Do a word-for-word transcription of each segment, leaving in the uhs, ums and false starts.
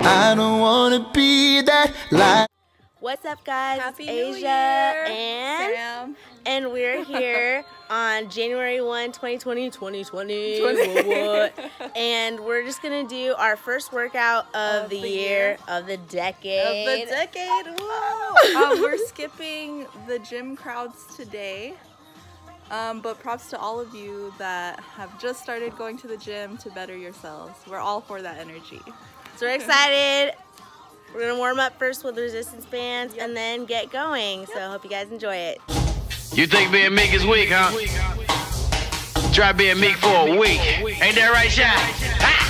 I don't wanna be that light. What's up, guys? Happy it's New Asia Year. and Sam. and we're here on January first, twenty twenty, twenty twenty. What, what? And we're just gonna do our first workout of, Of the, the year, year. of the decade. Of the decade. Woo! um, we're skipping the gym crowds today. Um, but props to all of you that have just started going to the gym to better yourselves. We're all for that energy. So we're excited. We're gonna warm up first with resistance bands and then get going. So I hope you guys enjoy it. You think being meek is weak, huh? Try being meek for a week. Ain't that right, Shy? Ha!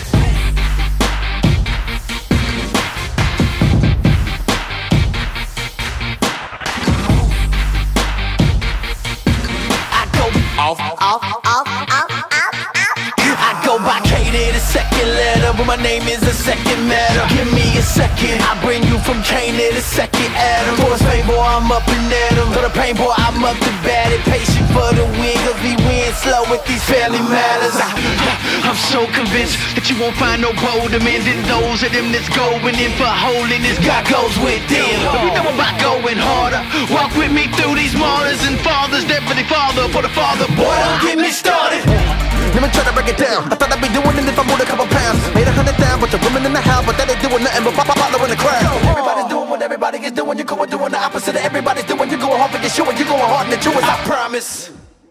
Off, off, off, off, off, off. I go by K to the second letter, but my name is the second matter. Give me a second, I bring you from K to the second Adam. For his pain, boy, I'm up and at him. For the pain, boy, I'm up to bat it. Patient for the win, cause we win slow with these family matters. I'm so convinced that you won't find no bolder men than those of them that's going in for holiness. God goes with them. We know about going harder. Walk with me through these martyrs and fathers. Definitely father for the father. Boy, don't get me started. Let me try to break it down. I thought I'd be doing it if I moved a couple pounds. Made a hundred down, bunch of women in the house, but that ain't doing nothing but follow in the crowd. Everybody's doing what everybody is doing. You're going doing the opposite of everybody's doing. You're going hard for your show and you're going hard in the truest, I promise.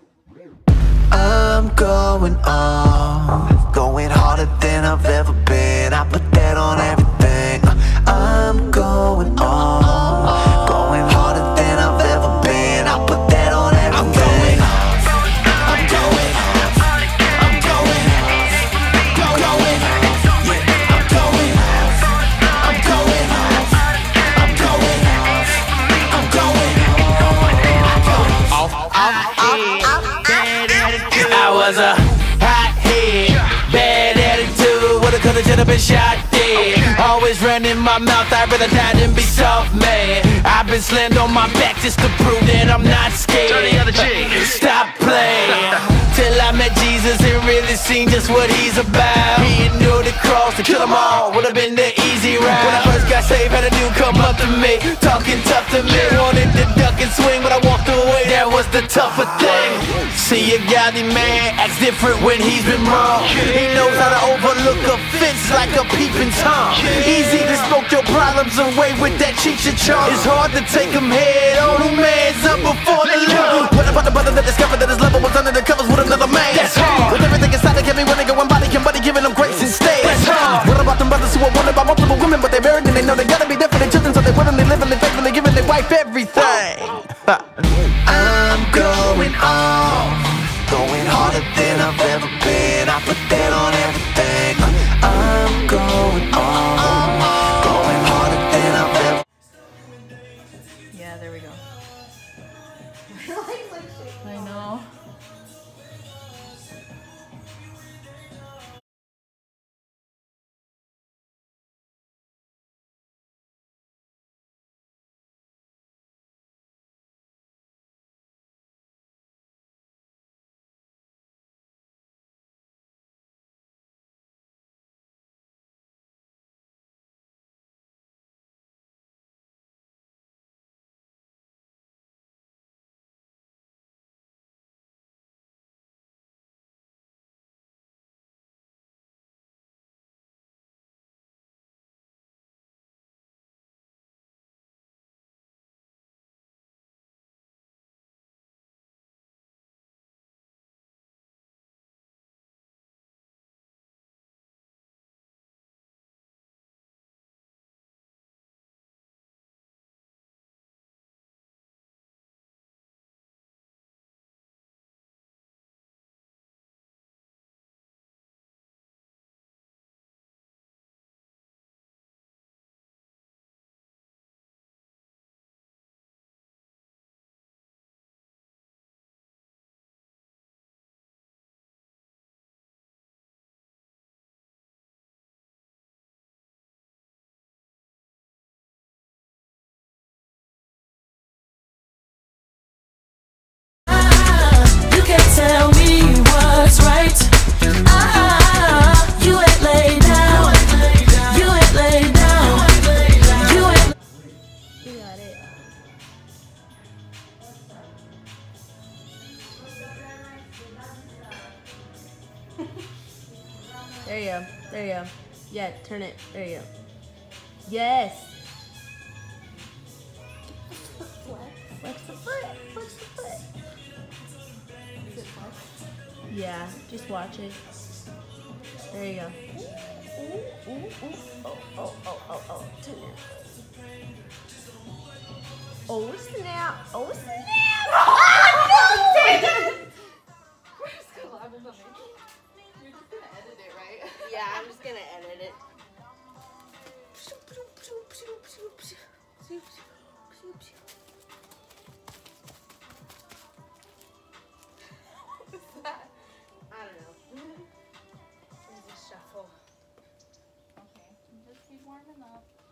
I'm going on, going harder than I've ever been. I put that on everything. I'm going on, going harder than I've ever been. I put that on everything. I'm going I'm going I'm going Going Going Yeah, I'm going I'm going I'm going I'm going Off, off, off, off. I was a hot head, bad attitude. Would've coulda shoulda been shot dead. Always running my mouth, I'd rather die than be soft, man. I've been slammed on my back just to prove that I'm not scared. Turn the other cheek. Stop playing. Till I met Jesus and really seen just what he's about. He knew the cross to kill them all would've been the easy ride. When I first got saved, had a dude come up to me, talking tough to me. Wanted to duck and swing, but I walked away. That was the tougher thing. See a godly man acts different when he's been wrong. He knows how to overlook a fence like a peeping Tom. Easy to smoke your problems away with that cheech and chong. It's hard to take them head on. Who man's up before the Lord? What about the brother that discovered that his lover was under the covers with another man? That's hard. With everything inside, they get me running, going body can buddy, giving them grace instead. That's hard. What about them brothers who are wanted by multiple women, but they're married and they know they gotta be there for their children, so they willingly live and they faithfully giving their wife everything. I'm going on, going harder than I've ever been. I put that on everything. I'm going on, going harder than I've ever. Yeah, there we go. I know. go. There you go. Yeah, turn it. There you go. Yes. Flex the foot. Flex the foot. Is it flex? Yeah, just watch it. There you go. Ooh, ooh, ooh. Oh, oh, oh, oh, oh. Turn it. Oh, snap. Oh, snap. Oh, no. Where's collab in the making? You're just gonna edit it, right? Yeah, I'm just gonna edit it. What's that? I don't know. There's a shuffle. Okay, just keep warming up.